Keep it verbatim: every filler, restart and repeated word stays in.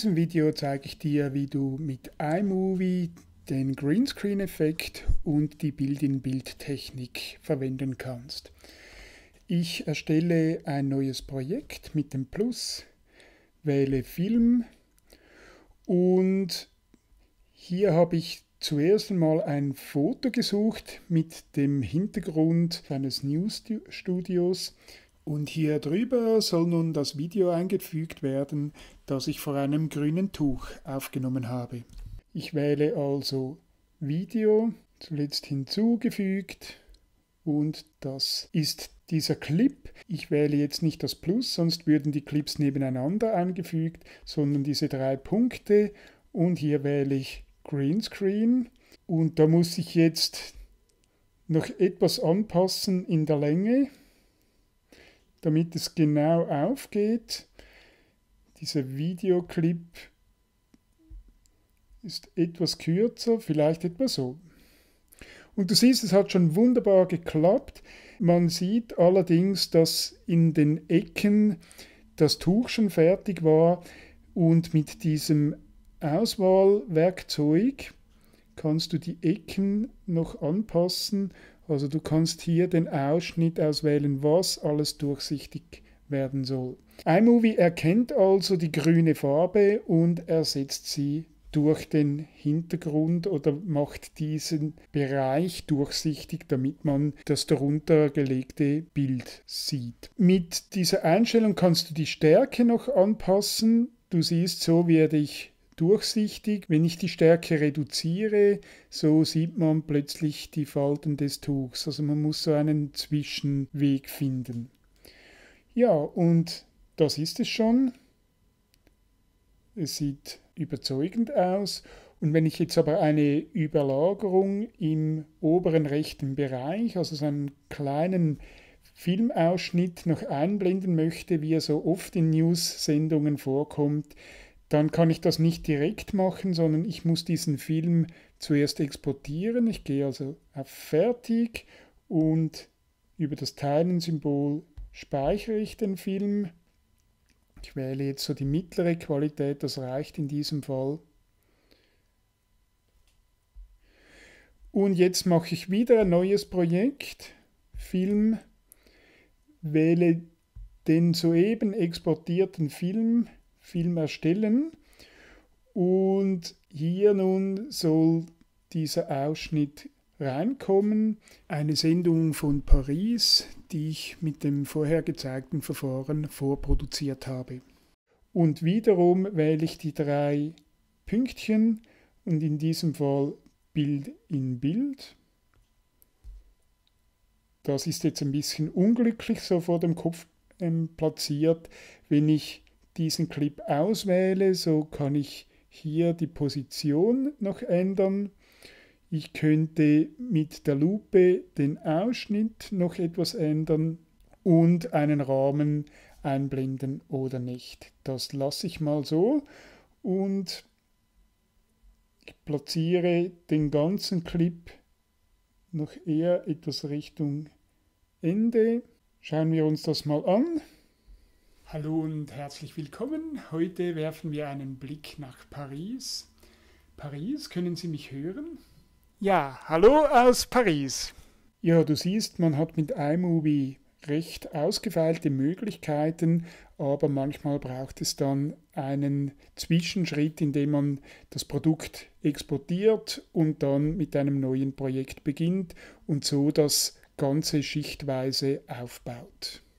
diesem Video zeige ich dir, wie du mit iMovie den Greenscreen-Effekt und die Bild-in-Bild-Technik verwenden kannst. Ich erstelle ein neues Projekt mit dem Plus, wähle Film und hier habe ich zuerst einmal ein Foto gesucht mit dem Hintergrund eines News-Studios. Und hier drüber soll nun das Video eingefügt werden, das ich vor einem grünen Tuch aufgenommen habe. Ich wähle also Video, zuletzt hinzugefügt, und das ist dieser Clip. Ich wähle jetzt nicht das Plus, sonst würden die Clips nebeneinander eingefügt, sondern diese drei Punkte, und hier wähle ich Greenscreen und da muss ich jetzt noch etwas anpassen in der Länge, damit es genau aufgeht. Dieser Videoclip ist etwas kürzer, vielleicht etwa so. Und du siehst, es hat schon wunderbar geklappt. Man sieht allerdings, dass in den Ecken das Tuch schon fertig war und mit diesem Auswahlwerkzeug kannst du die Ecken noch anpassen. Also du kannst hier den Ausschnitt auswählen, was alles durchsichtig werden soll. iMovie erkennt also die grüne Farbe und ersetzt sie durch den Hintergrund oder macht diesen Bereich durchsichtig, damit man das darunter gelegte Bild sieht. Mit dieser Einstellung kannst du die Stärke noch anpassen. Du siehst, so werde ich durchsichtig. Wenn ich die Stärke reduziere, so sieht man plötzlich die Falten des Tuchs. Also man muss so einen Zwischenweg finden. Ja, und das ist es schon. Es sieht überzeugend aus. Und wenn ich jetzt aber eine Überlagerung im oberen rechten Bereich, also so einen kleinen Filmausschnitt noch einblenden möchte, wie er so oft in News-Sendungen vorkommt, dann kann ich das nicht direkt machen, sondern ich muss diesen Film zuerst exportieren. Ich gehe also auf Fertig und über das Teilen-Symbol speichere ich den Film. Ich wähle jetzt so die mittlere Qualität, das reicht in diesem Fall. Und jetzt mache ich wieder ein neues Projekt, Film, wähle den soeben exportierten Film, Film erstellen, und hier nun soll dieser Ausschnitt reinkommen. Eine Sendung von Paris, die ich mit dem vorher gezeigten Verfahren vorproduziert habe. Und wiederum wähle ich die drei Pünktchen und in diesem Fall Bild in Bild. Das ist jetzt ein bisschen unglücklich so vor dem Kopf ähm, platziert. Wenn ich diesen Clip auswähle, so kann ich hier die Position noch ändern. Ich könnte mit der Lupe den Ausschnitt noch etwas ändern und einen Rahmen einblenden oder nicht. Das lasse ich mal so und ich platziere den ganzen Clip noch eher etwas Richtung Ende. Schauen wir uns das mal an. Hallo und herzlich willkommen. Heute werfen wir einen Blick nach Paris. Paris, können Sie mich hören? Ja, hallo aus Paris. Ja, du siehst, man hat mit iMovie recht ausgefeilte Möglichkeiten, aber manchmal braucht es dann einen Zwischenschritt, in dem man das Produkt exportiert und dann mit einem neuen Projekt beginnt und so das Ganze schichtweise aufbaut.